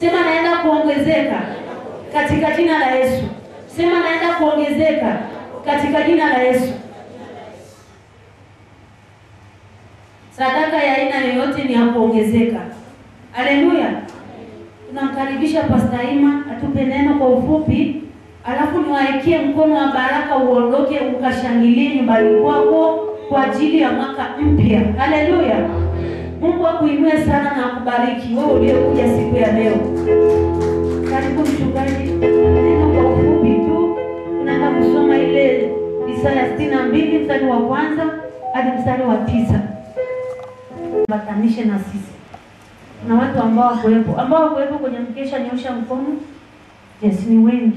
Sema naenda kuongezeka katika jina la Yesu. Sema naenda kuongezeka katika jina la Yesu. Sadaka ya aina yoyote ni ya kuongezeka. Haleluya. Tunamkaribisha Pastor Ima atupe neno kwa ufupi, alafu niwaekee mkono wa baraka uondoke ukashangilie nyumbani kwako kwa ajili ya mwaka mpya. Haleluya. Mungu akuinue sana na akubariki wewe uliokuja siku ya leo. Karibu mchungaji. Neno kwa ufupi tu. Tunaenda kusoma ile Isaya 62 mstari wa kwanza hadi mstari wa 9. Batanishe na sisi. Na watu ambao kuwepo kwenye mkesha, nyosha mkono. Yes, ni wengi.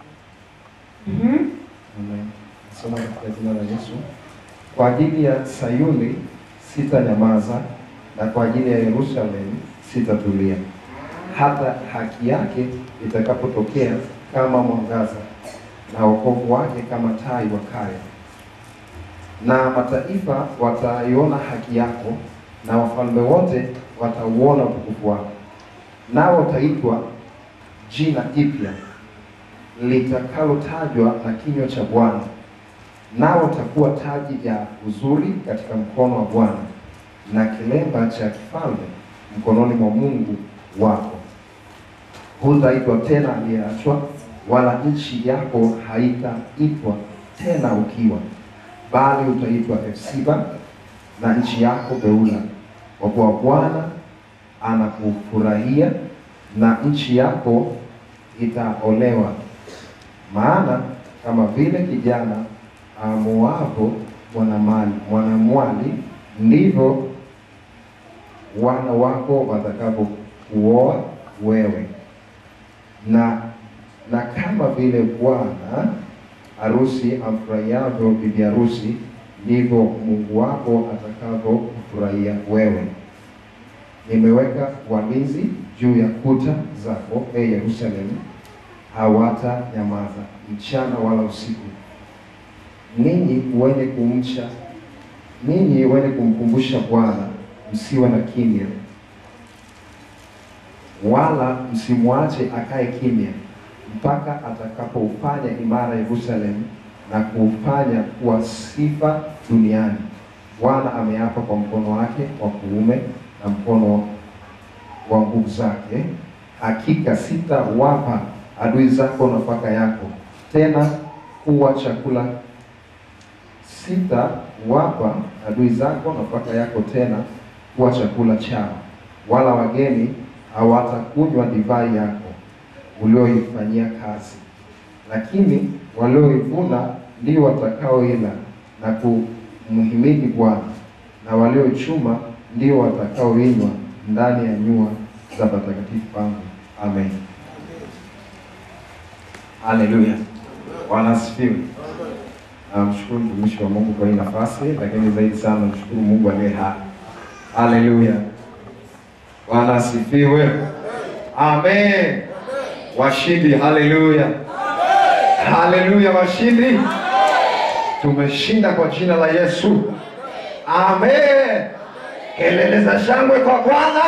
Amen. Soma katika jina la Yesu. Kwa ajili ya Sayuni sitanyamaza, na kwa ajili ya Yerusalemu sitatulia, hata haki yake itakapotokea kama mwangaza, na wokovu wake kama taa iwakayo. Na mataifa wataiona haki yako, na wafalme wote watauona utukufu wako. Nao utaitwa jina jipya litakalotajwa na kinywa cha Bwana. Nao utakuwa taji ya uzuri katika mkono wa Bwana, na kilemba cha kifalme mkononi mwa Mungu wako. Hutaitwa tena aliyeachwa, wala nchi yako haitaitwa tena ukiwa, bali utaitwa Efsiba, na nchi yako Beula, kwa kuwa Bwana anakufurahia, na nchi yako itaolewa. Maana kama vile kijana amuapo mwanamwali, ndivyo wana wako watakapokuoa wewe. Na kama vile bwana harusi amfurahiavyo bibi harusi, ndivyo Mungu wako atakavyokufurahia wewe. Nimeweka walinzi juu ya kuta zako, Yerusalemu, hawatanyamaza mchana wala usiku. Ninyi wenye kumkumbusha Bwana, msiwe na kimya, wala msimwache akae kimya, mpaka atakapoufanya imara Yerusalemu na kuufanya kuwa sifa duniani. Bwana ameapa kwa mkono wake wa kuume na mkono wa nguvu zake, hakika sitawapa adui zako nafaka yako tena kuwa chakula. Sitawapa adui zako nafaka yako tena kuwa chakula chao, wala wageni hawatakunywa divai yako ulioifanyia kazi. Lakini walioivuna ndio watakaoila na kumhimidi Bwana, na waliochuma ndio watakaoinywa ndani ya nyua za patakatifu pangu. Amen. Haleluya. Bwana asifiwe. Namshukuru mtumishi wa Mungu kwa hii nafasi, lakini zaidi sana namshukuru Mungu aliye hai. Haleluya. Bwana asifiwe. Amen. Washindi, haleluya. Haleluya, washindi. Tumeshinda kwa jina la Yesu. Amen. Kelele za shangwe kwa Bwana.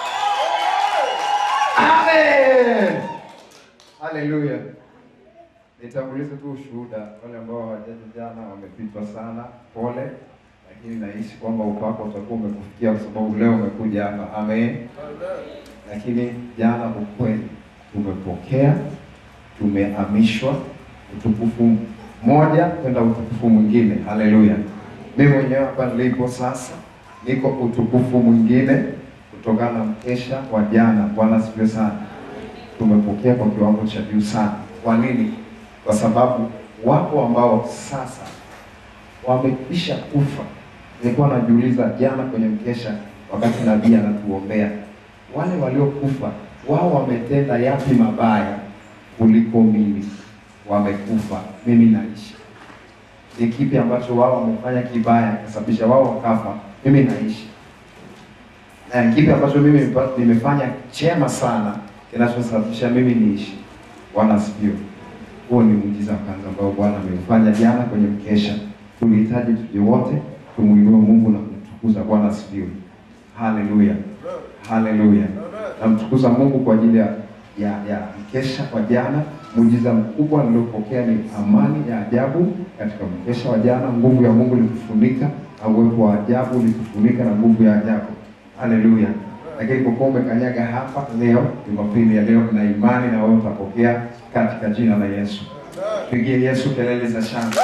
Amen. Haleluya. Nitangulize tu ushuhuda. Wale ambao hawajaja jana wamepitwa sana, pole, lakini naishi kwamba upako utakuwa umekufikia kwa sababu leo umekuja hapa. Amen. Lakini jana kwa kweli tumepokea, tumehamishwa utukufu moja kwenda utukufu mwingine. Haleluya. Mimi mwenyewe hapa nilipo sasa niko utukufu mwingine kutokana na mkesha wa jana. Bwana asifiwe sana. Tumepokea kwa kiwango cha juu sana. Kwa nini? Kwa sababu wapo ambao sasa wamekwisha kufa. Nilikuwa najiuliza jana kwenye mkesha wakati nabii anatuombea, wale waliokufa wao wametenda yapi mabaya kuliko mimi? Wamekufa, mimi naishi. Ni kipi ambacho wao wamefanya kibaya kusababisha wao wakafa, mimi naishi? Na kipi ambacho mimi nimefanya chema sana kinachosababisha mimi niishi? Bwana asifiwe. Huo ni muujiza kwanza ambao Bwana ameufanya jana kwenye mkesha. Tulihitaji tuje wote tumuinue Mungu na kumtukuza. Bwana asifiwe. Haleluya. Haleluya. Namtukuza Mungu kwa ajili ya mkesha wa jana. Muujiza mkubwa niliopokea ni amani ya ajabu katika mkesha wa jana. Nguvu ya Mungu ilitufunika na uwepo wa ajabu ulitufunika na nguvu ya ajabu. Haleluya. Lakini kwa kuwa umekanyaga hapa leo, Jumapili ya leo, na imani na wewe utapokea katika jina la Yesu. Pigie Yesu kelele za shangwe.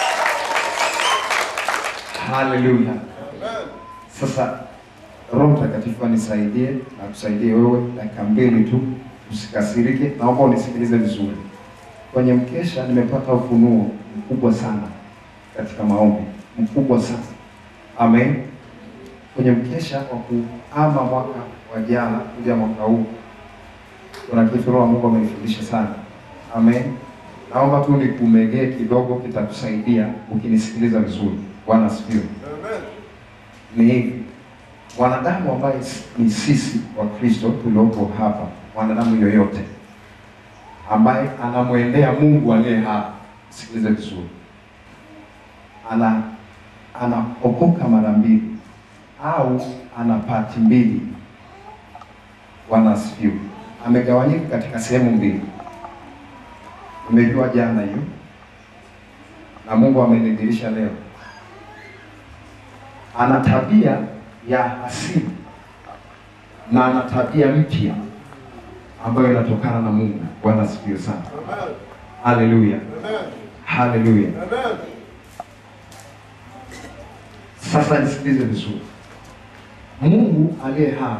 Haleluya. Sasa Roho Mtakatifu anisaidie na kusaidie wewe dakika 2 tu, usikasirike. Naomba unisikilize vizuri. Kwenye mkesha nimepata ufunuo mkubwa sana katika maombi, mkubwa sana. Amen. Kwenye mkesha wa kuhama mwaka wa jana kuja mwaka huu, kuna kitu Roho Mungu amenifundisha sana. Amen. Naomba tu nikumegee kidogo, kitakusaidia ukinisikiliza vizuri. Bwana asifiwe. Amen. Ni hivi. Wanadamu ambaye ni sisi wa Kristo tuliopo hapa, wanadamu yoyote ambaye anamwendea Mungu aliye hapa, sikilize vizuri, anaokoka mara 2 au ana pati 2. Bwana asifiwe. Amegawanyika katika sehemu 2. Umejua jana hiyo, na Mungu amenidirisha leo. Ana tabia ya asili na ana tabia mpya ambayo inatokana na Mungu. Bwana asifiwe sana. Haleluya. Haleluya. Sasa nisikilize vizuri. Mungu aliye hai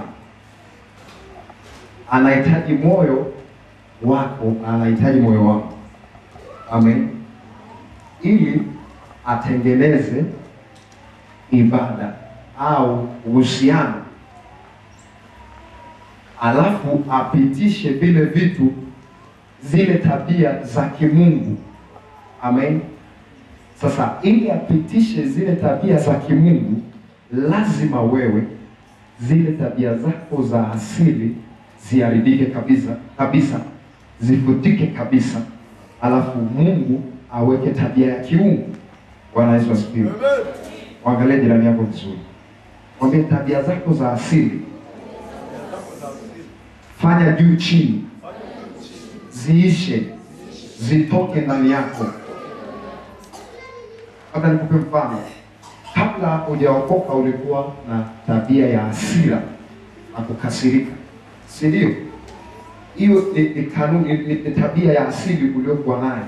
anahitaji moyo wako, anahitaji moyo wako. Amen. Ili atengeneze ibada au uhusiano, alafu apitishe vile vitu, zile tabia za kimungu. Amen. Sasa ili apitishe zile tabia za kimungu, lazima wewe zile tabia zako za asili ziharibike kabisa, zifutike kabisa, alafu Mungu aweke tabia ya kiungu. Bwana Yesu asifiwe. Angalia jirani yako vizuri. Mwambie tabia zako za asili fanya juu chini, ziishe, zitoke ndani yako. Hata nikupe mfano. Kabla hujaokoka ulikuwa na tabia ya hasira na kukasirika, si ndio? Hiyo ni kanuni, ni tabia ya asili uliyokuwa nayo.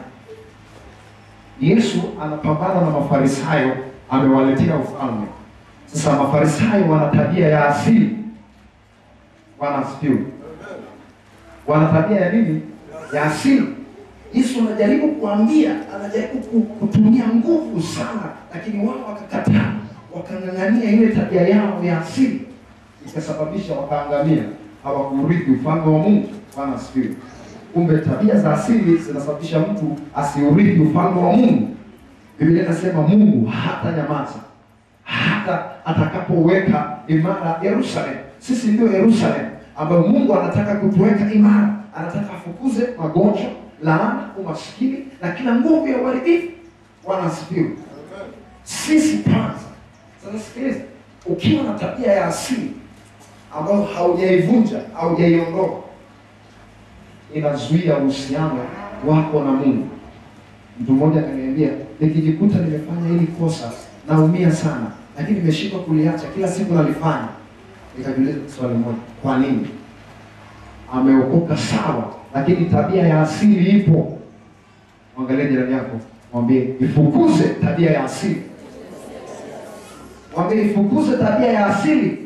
Yesu anapambana na Mafarisayo, amewaletea ufalme. Sasa Mafarisayo wana tabia ya asili. Bwana asifiwe. Wana tabia ya nini? Ya asili. Yesu anajaribu kuambia, anajaribu kutumia nguvu sana, lakini wao wakakataa, wakang'ang'ania ile tabia yao ya asili, ikasababisha wakaangamia, hawakurithi ufalme wa Mungu. Bwana asifiwe. Kumbe tabia za asili zinasababisha mtu asiurithi ufalme wa Mungu. Biblia inasema Mungu hata nyamaza hata atakapoweka imara Yerusalemu. Sisi ndio Yerusalemu ambayo Mungu anataka kutuweka imara. Anataka afukuze magonjwa, laana, umaskini na kila nguvu ya uharibifu. Bwana asifiwe. Sisi kwanza. Sasa sikiliza, ukiwa na tabia ya asili ambayo haujaivunja, haujaiondoa, inazuia uhusiano wako na Mungu. Mtu mmoja akaniambia, nikijikuta nimefanya hili kosa naumia sana, lakini nimeshindwa kuliacha, kila siku nalifanya. Nikajiuliza swali moja, kwa nini? Ameokoka sawa, lakini tabia ya asili ipo. Angalia jirani yako, mwambie ifukuze tabia ya asili. Mwambie ifukuze tabia ya asili.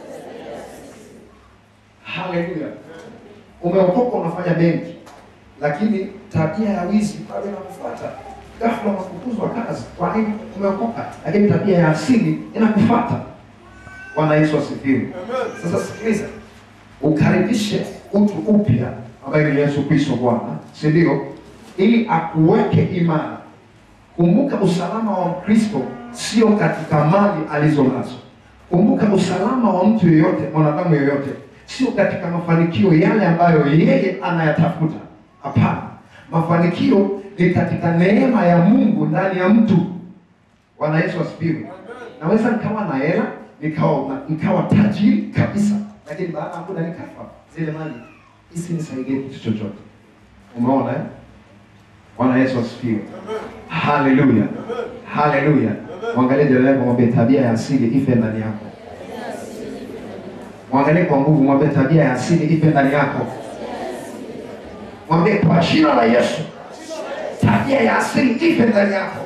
Haleluya. Umeokoka unafanya mengi, lakini tabia ya wizi bado inakufuata. Ghafla unafukuzwa kazi. Kwa nini? Umeokoka, lakini tabia ya asili inakufuata. Bwana Yesu asifiwe. Sasa sikiliza, ukaribishe utu upya ambaye ni Yesu Kristo Bwana, si ndio? Ili akuweke imara. Kumbuka usalama wa Kristo sio katika mali alizonazo. Kumbuka usalama wa mtu yeyote, mwanadamu yeyote, sio katika mafanikio yale ambayo yeye anayatafuta. Hapana. Mafanikio ni katika neema ya Mungu ndani ya mtu. Bwana Yesu asifiwe. Naweza nikawa na hela, nikawa tajiri kabisa, lakini baada ya muda nikafa. zile mali isinisaidie kitu chochote. Umeona eh? Bwana Yesu asifiwe. Haleluya. Haleluya. Mwangalie jirani yako, mwambie tabia ya asili ife ndani yako. Mwangalie kwa nguvu, mwambie tabia ya asili ife ndani yako. Mwambie kwa jina la Yesu, tabia ya asili ife ndani yako.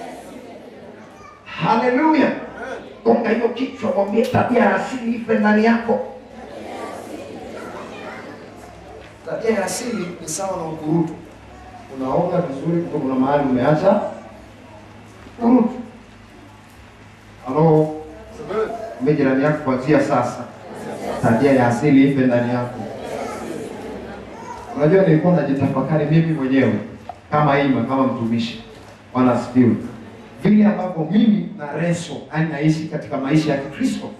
Haleluya. Gonga hiyo kichwa, mwambie tabia ya asili ife ndani yako. Tabia ya asili ni sawa na ukurutu. Unaoga vizuri, kuna mahali umeacha ukurutu. Halo. Mwambie jirani yako, kuanzia sasa tabia ya asili ife ndani yako. Unajua nilikuwa najitafakari mimi mwenyewe kama ima, kama mtumishi. Bwana asifiwe. Vile ambavyo mimi na Reso naishi katika maisha ya Kikristo.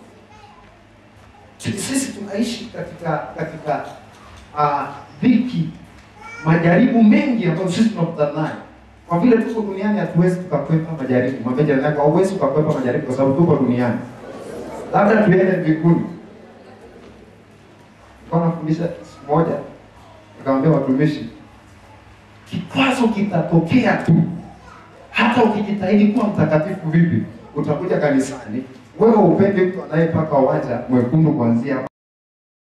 Sisi tunaishi katika dhiki, majaribu mengi ambayo sisi tunakutana nayo. Kwa vile tuko duniani hatuwezi tukakwepa majaribu. Mwambie jirani yako, hauwezi ukakwepa majaribu kwa sababu tuko duniani. Labda tuende mbinguni. Kwa nafundisha siku moja, nikamwambia watumishi, kikwazo kitatokea tu. Hata ukijitahidi kuwa mtakatifu vipi, utakuja kanisani, wewe upende mtu anayepaka waja mwekundu kuanzia hapa